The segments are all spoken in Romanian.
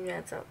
Dimineața.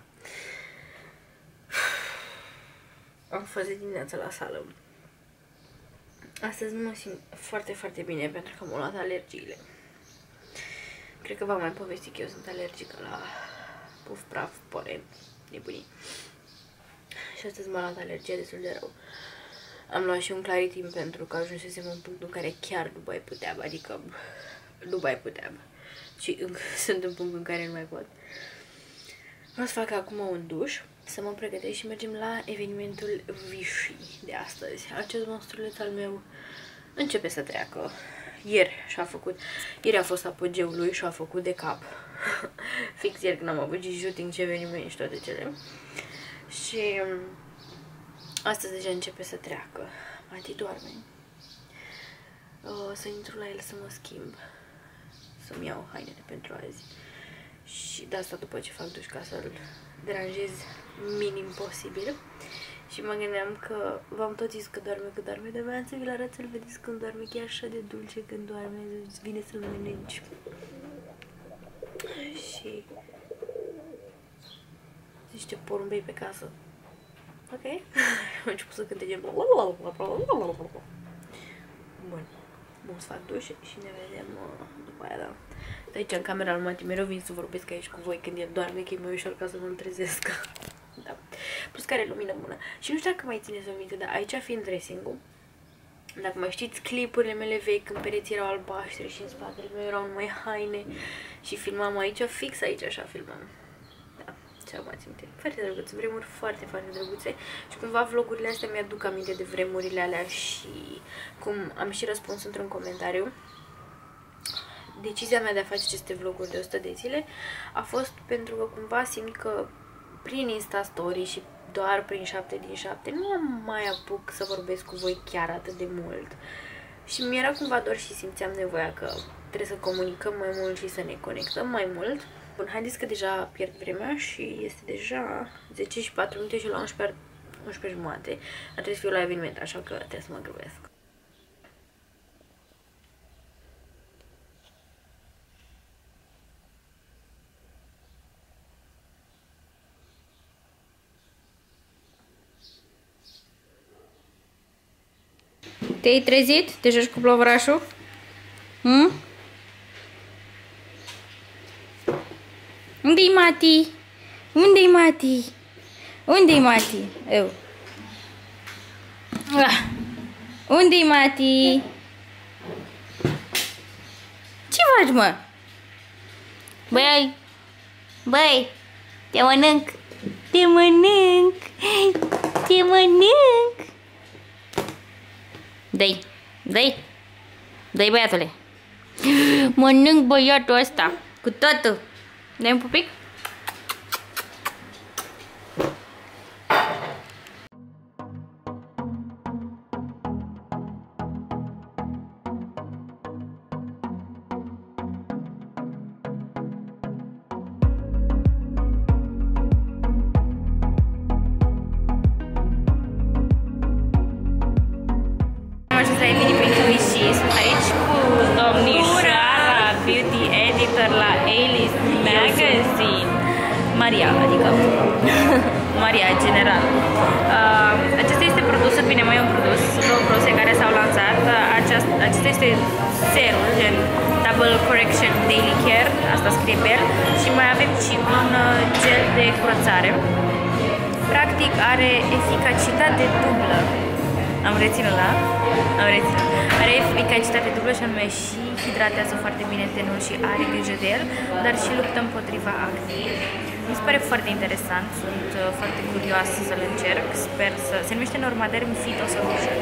Am fost de dimineața la sală. Astăzi nu mă simt foarte, foarte bine pentru că m-au luat alergiile. Cred că v-am mai povestit că eu sunt alergică la puf, praf, polen, nebunii. Și astăzi m-a luat alergia destul de rău. Am luat și un Claritin pentru că ajunsesem în punctul în care chiar nu mai puteam, adică nu mai puteam. Și sunt în punctul în care nu mai pot. O să fac acum un duș, să mă pregătesc și mergem la evenimentul Vichy de astăzi. Acest monstruleț al meu începe să treacă. Ieri a fost apogeul lui și a făcut de cap. Fix ieri când am avut și shooting și eveniment și toate cele. Și astăzi deja începe să treacă. Mati doarme. O să intru la el să mă schimb. Să-mi iau hainele pentru azi. Și de asta după ce fac duș ca să-l deranjez minim posibil. Și mă gândeam că v-am tot zis că doarme, dar voiam să vi-l arăt, să-l vedeți când doarme, chiar așa de dulce când doarme, îți vine să-l mănânci. Și niște porumbei pe casă. Ok? Am început să cânte gen... Bun, să fac duș și ne vedem după aia, da. De aici, în camera lui Mati, mereu vin să vorbesc aici cu voi când el doarme, că e mai ușor ca să nu-l trezesc. Da. Plus că are lumină bună. Și nu știu dacă mai țineți o minte, dar aici fiind dressing-ul, dacă mai știți clipurile mele vechi, când pereții erau albaștri și în spatele meu erau numai haine și filmam aici, fix aici așa filmam. Da, ce-am mai ținte. Foarte drăguțe, vremuri foarte, foarte drăguțe și cumva vlogurile astea mi-aduc aminte de vremurile alea și cum am și răspuns într-un comentariu. Decizia mea de a face aceste vloguri de 100 de zile a fost pentru că cumva simt că prin Insta Story și doar prin 7 din 7 nu am mai apuc să vorbesc cu voi chiar atât de mult. Și mi-era cumva doar și simțeam nevoia că trebuie să comunicăm mai mult și să ne conectăm mai mult. Bun, haideți că deja pierd vremea și este deja 10 și 4 minute și la 11 jumate. Trebuie să fiu la eveniment, așa că trebuie să mă grăbesc. Te-ai trezit? Te joci cu plovărașul? Unde-i Mati? Unde-i Mati? Unde-i Mati? Eu. Unde-i Mati? Ce faci, mă? Băi, te mănânc. Te mănânc. Te mănânc. Dă-i, băiatule. Mănânc băiatul ăsta cu totul. Dai un pupic? La evenimentul Vichy, sunt aici cu domnișoara beauty editor la A-List Magazine, Maria, adică Maria general. Acesta este produsul, bine, mai e un produs, două produse care s-au lansat. Acesta este serul, gen Double Correction Daily Care, asta scrie pe el, și mai avem și un gel de curățare. Practic are eficacitate dublă. Am reținut, da? Am reținut. Are eficacitate dublă și anume și hidratează foarte bine tenul și are grijă de el, dar și luptă împotriva acnei. Mi se pare foarte interesant, sunt foarte curioasă să-l încerc, sper să... Se numește Normaderm Phyto Solution.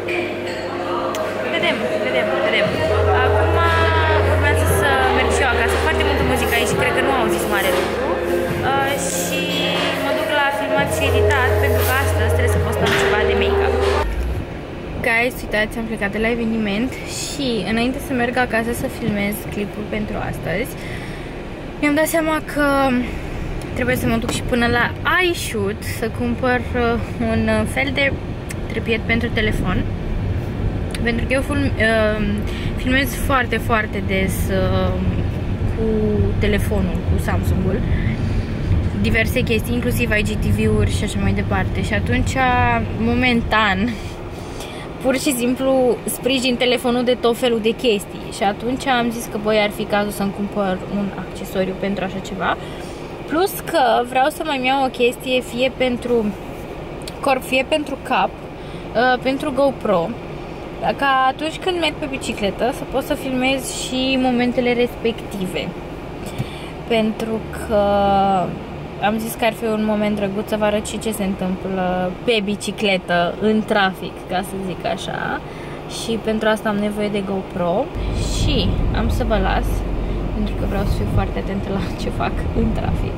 Vedem. Acum urmează să merg și eu acasă, foarte multă muzică aici și cred că nu au zis mare lucru. Și mă duc la filmat și editat, pentru că astăzi trebuie să postăm ceva de make-up. Guys, uitați, am plecat de la eveniment și înainte să merg acasă să filmez clipul pentru astăzi, mi-am dat seama că trebuie să mă duc și până la iShoot să cumpăr un fel de trepied pentru telefon, pentru că eu filmez foarte, foarte des cu telefonul, cu Samsung-ul diverse chestii, inclusiv IGTV-uri și așa mai departe. Și atunci, momentan, pur și simplu sprijin telefonul de tot felul de chestii. Și atunci am zis că, băi, ar fi cazul să-mi cumpăr un accesoriu pentru așa ceva. Plus că vreau să mai iau o chestie, fie pentru corp, fie pentru cap, pentru GoPro, ca atunci când merg pe bicicletă să pot să filmez și momentele respective. Pentru că am zis că ar fi un moment drăguț să vă arăt și ce se întâmplă pe bicicletă, în trafic, ca să zic așa. Și pentru asta am nevoie de GoPro. Și am să vă las, pentru că vreau să fiu foarte atentă la ce fac în trafic.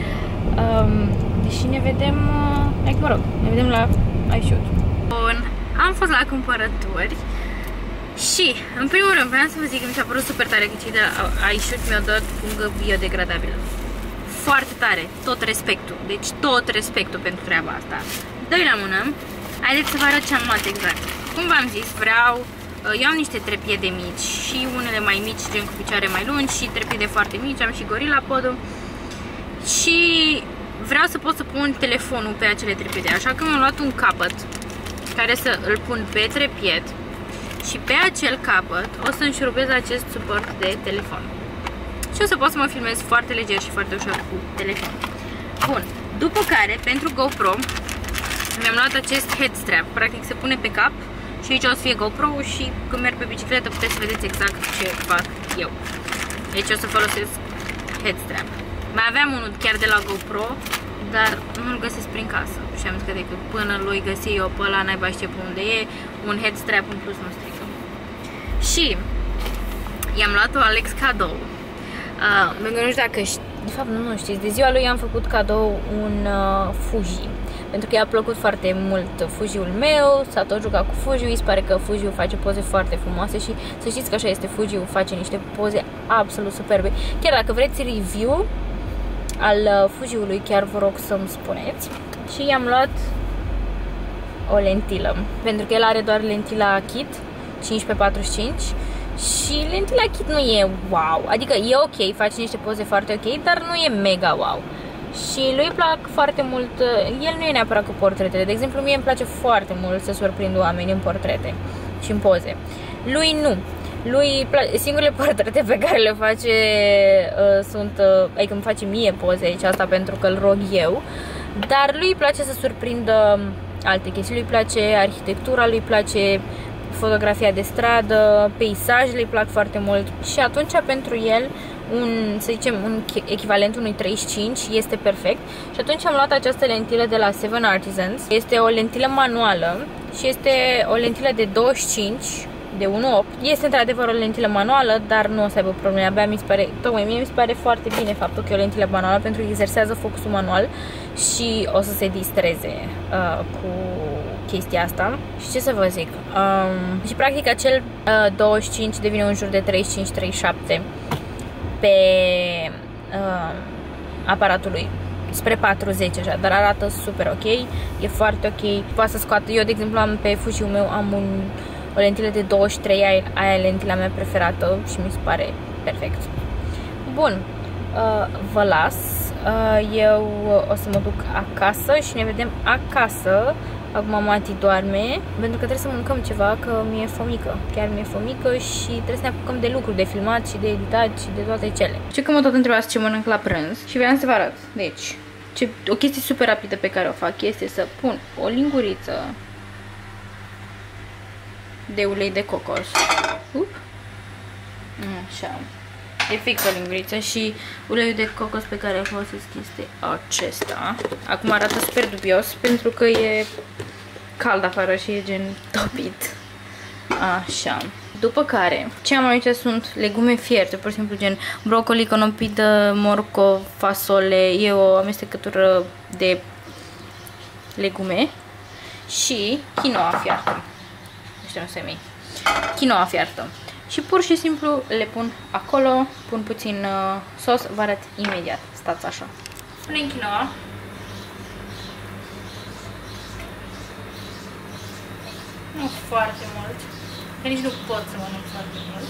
Și ne vedem, mă rog, ne vedem la iShoot. Bun, am fost la cumpărături. Și, în primul rând, vreau să vă zic că mi s-a părut super tare că cei de la iShoot mi-au dat pungă biodegradabilă. Foarte tare, tot respectul. Deci tot respectul pentru treaba asta. Doi la mână, haideți să vă arăt ce am luat exact. Cum v-am zis, eu am niște trepiede mici și unele mai mici, gen cu picioare mai lungi, și trepiede foarte mici, am și Gorilla Pod-ul. Și vreau să pot să pun telefonul pe acele trepiede, așa că mi-am luat un capăt care să îl pun pe trepied. Și pe acel capăt o să înșurubez acest suport de telefon. Și o să pot să mă filmez foarte leger și foarte ușor cu telefon. Bun, după care, pentru GoPro, mi-am luat acest head strap. Practic se pune pe cap și aici o să fie GoPro și când merg pe bicicletă puteți să vedeți exact ce fac eu. Deci o să folosesc head strap. Mai aveam unul chiar de la GoPro, dar nu-l găsesc prin casă. Și am zis că decât până l-o găsi eu pe ăla, n-ai știe pe unde e, un head strap în plus nu strică. Și i-am luat-o Alex cadou. Nu știu dacă de fapt nu știți, de ziua lui am făcut cadou un Fuji. Pentru că i-a plăcut foarte mult Fuji-ul meu, s-a tot jucat cu Fuji-ul, îi se pare că Fuji-ul face poze foarte frumoase și să știți că așa este, Fuji-ul face niște poze absolut superbe. Chiar dacă vreți review al Fuji-ului, chiar vă rog să-mi spuneți. Și i-am luat o lentilă, pentru că el are doar lentila kit 15-45 și lentila kit nu e wow, adică e ok, face niște poze foarte ok, dar nu e mega wow. Și lui îi plac foarte mult, el nu e neapărat cu portretele, de exemplu mie îmi place foarte mult să surprind oameni în portrete și în poze. Lui nu. Lui singurele portrete pe care le face sunt, adică îmi face mie poze aici, asta pentru că îl rog eu, dar lui îi place să surprindă alte chestii, lui îi place arhitectura, lui îi place fotografia de stradă, peisajele îi plac foarte mult și atunci pentru el să zicem, un echivalent unui 35 este perfect. Și atunci am luat această lentilă de la Seven Artisans. Este o lentilă manuală și este o lentilă de 25 de 1.8. Este într-adevăr o lentilă manuală, dar nu o să aibă probleme. Abia mi se pare, tocmai mie mi se pare foarte bine faptul că e o lentilă manuală, pentru că exersează focusul manual și o să se distreze cu chestia asta. Și ce să vă zic, și practic acel 25 devine un jur de 35-37 pe aparatul lui, spre 40 așa, dar arată super ok, e foarte ok, poate să scoată. Eu de exemplu am pe Fuji-ul meu am o lentilă de 23, aia e lentila mea preferată și mi se pare perfect. Bun, vă las, eu o să mă duc acasă și ne vedem acasă. Acum Mati doarme, pentru că trebuie să mâncăm ceva, că mi-e fomică, chiar mi-e fomică și trebuie să ne apucăm de lucruri, de filmat și de editat și de toate cele. Știu că mă tot întrebați ce mănânc la prânz și vreau să vă arăt. Deci, o chestie super rapidă pe care o fac este să pun o linguriță de ulei de cocos. Așa. E fix o linguriță și uleiul de cocos pe care îl folosesc este acesta. Acum arată super dubios pentru că e cald afară și e gen topit. Așa. După care, ce am aici sunt legume fierte, pur și simplu gen brocoli, conopidă, morcov, fasole, e o amestecătură de legume și quinoa fiartă. Ăștia nu se mei. Quinoa fiartă. Și pur și simplu le pun acolo, pun puțin sos, vă arăt imediat, stați așa. Punem quinoa. Nu foarte mult, că nici nu pot să mănânc foarte mult.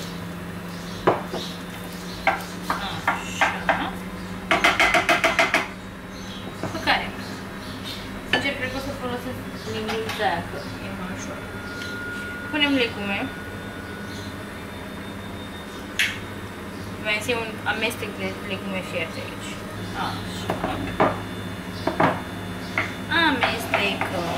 Așa. seacă, e mai ușor. Punem legume. Mai este un amestec de legume fierte aici. Așa. Amestecăm.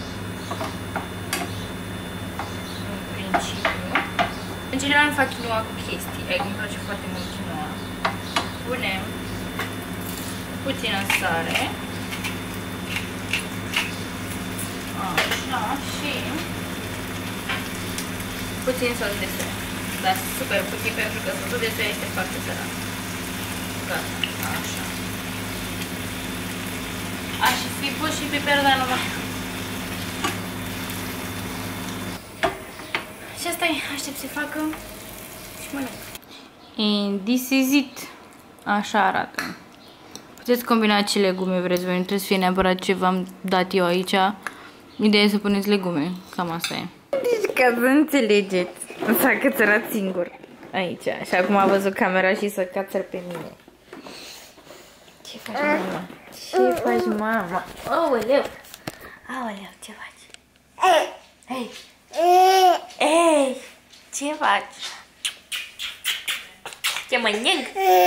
În principiu. În general fac quinoa cu chestii, adică îmi place foarte mult quinoa. Punem puțină sare. Așa, și puțin sos de soia. Dar super puțin pentru că sosul de soia este foarte sărat. Gata, așa. Aș fi pus și piper, dar nu mai. Și asta e, aștept să facă și mănânc. And this is it. Așa arată. Puteți combina ce legume vreți voi, nu trebuie să fie neapărat ce v-am dat eu aici. Ideea e să puneți legume, cam asta e. Deci ca să înțelegeți, s-a cățărat singur aici. Și acum a văzut camera și să cățăr pe mine. Ce faci, mama? Ce faci, mama? Aoleu! Aoleu, ce faci? Ei! Ei! Ce faci? Ce mănânc?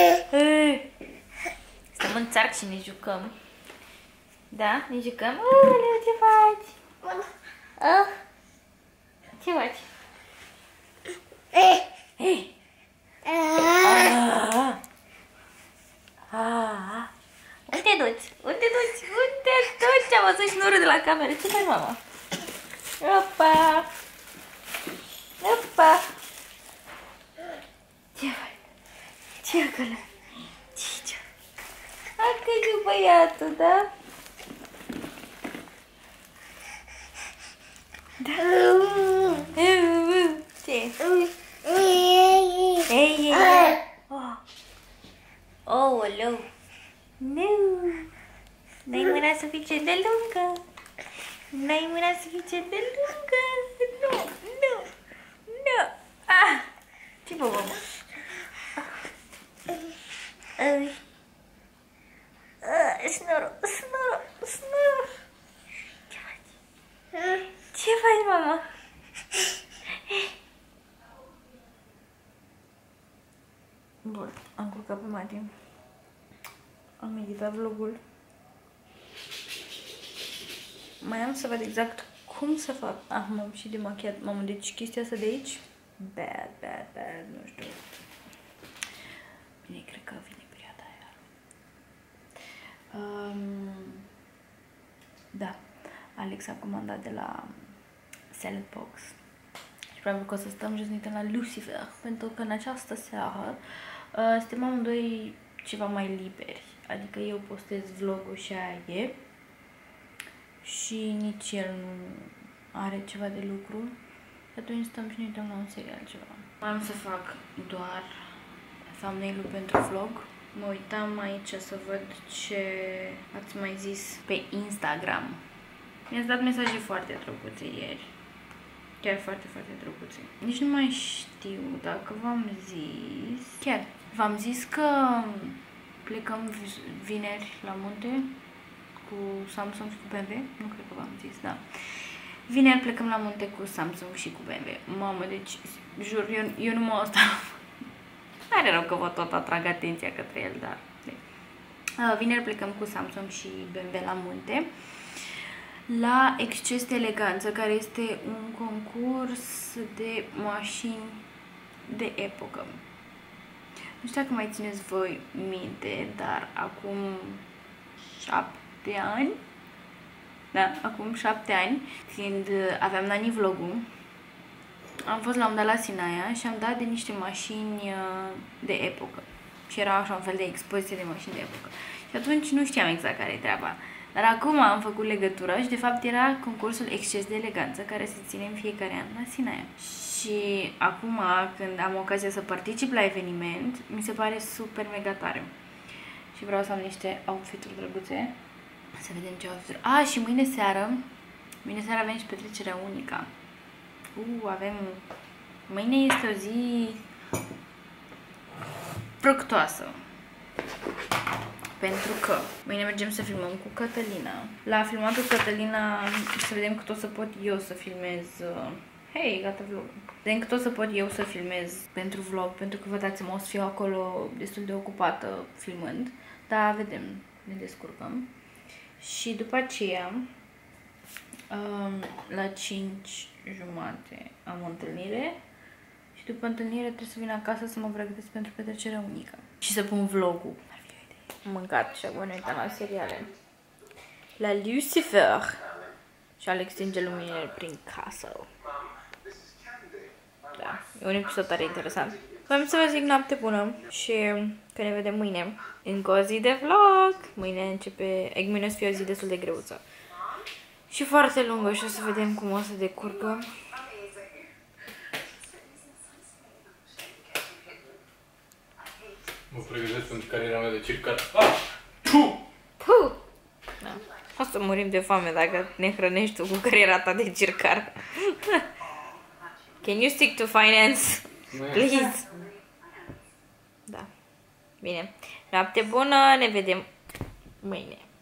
Stăm în țarc și ne jucăm. Da? Ne jucăm? Aoleu, ce faci? Ce faci? Ei! Unde te duci? Unde te duci? Unde te duci? Am văzut șnurul de la cameră. Ce faci, mama? Opa! Opa! Ce faci? Ce acolo? Ce? A căzut băiatul, da? Da. Ce? Ei! Aoleu! Nu! N-ai mâna suficient de lungă! N-ai mâna suficient de lungă! Nu! Nu! Nu! Ah! Ce bă, mama? Snurul! Snurul! Snurul! Ce faci? Ce faci, mama? Bun, am culcat pe Mati. Am editat vlogul. Mai am să văd exact cum să fac. M-am și demachiat. Mamă, deci chestia asta de aici. Bad, nu știu. Bine, cred că vine perioada aia. Da, Alex a comandat de la Salad Box. Și probabil că o să stăm jos la Lucifer. Pentru că în această seară suntem amândoi ceva mai liberi. Adică eu postez vlogul și aia e. Și nici el nu are ceva de lucru. Și atunci stăm și ne uităm la un serial ceva. Am să fac doar thumbnail-ul pentru vlog. Mă uitam aici să văd ce ați mai zis pe Instagram. Mi-ați dat mesaje foarte drăguțe ieri. Chiar foarte, foarte drăguțe. Nici nu mai știu dacă v-am zis. Chiar, v-am zis că plecăm vineri la munte cu Samsung și cu BMW. Nu cred că v-am zis, da. Vineri plecăm la munte cu Samsung și cu BMW. Mamă, deci, jur, eu nu mă ăsta. Are rău că vă tot atrag atenția către el, dar... Vineri plecăm cu Samsung și BMW la munte. La Exces de Eleganță, care este un concurs de mașini de epocă. Nu știu dacă mai țineți voi minte, dar acum 7 ani, da, acum 7 ani, când aveam Nani vlogul, am fost la un dat la Sinaia și am dat de niște mașini de epocă. Și era așa un fel de expoziție de mașini de epocă. Și atunci nu știam exact care e treaba. Dar acum am făcut legătura și de fapt era concursul Exces de Eleganță, care se ține în fiecare an la Sinaia. Și acum, când am ocazia să particip la eveniment, mi se pare super mega tare. Și vreau să am niște outfit-uri drăguțe. Să vedem ce outfit-uri. Și mâine seară avem și petrecerea Unica. Mâine este o zi fructoasă. pentru că mâine mergem să filmăm cu Cătălina. La filmat cu Cătălina să vedem cât o să pot eu să filmez. Hei, gata vlog. Vedem cât o să pot eu să filmez pentru vlog, pentru că vă dați seama, o să fiu acolo destul de ocupată filmând. Dar vedem, ne descurcăm. Și după aceea, la 5:30 am o întâlnire. Și după întâlnire trebuie să vin acasă să mă pregătesc pentru petrecerea unică. Și să pun vlogul. Am mâncat și acum ne uităm la seriale. La Lucifer. Și Alex stinge luminile prin casă. Da, e un episod tare interesant. Vreau să vă zic noapte bună și că ne vedem mâine. Încă o zi de vlog. Mâine începe, mâine o să fie o zi destul de greuță. Și foarte lungă și o să vedem cum o să decurgă. Mă pregătesc pentru cariera mea de circar. Puh! Da. O să murim de foame dacă ne hrănești tu cu cariera ta de circar. Can you stick to finance? Please! Da. Bine. Noapte bună, ne vedem mâine.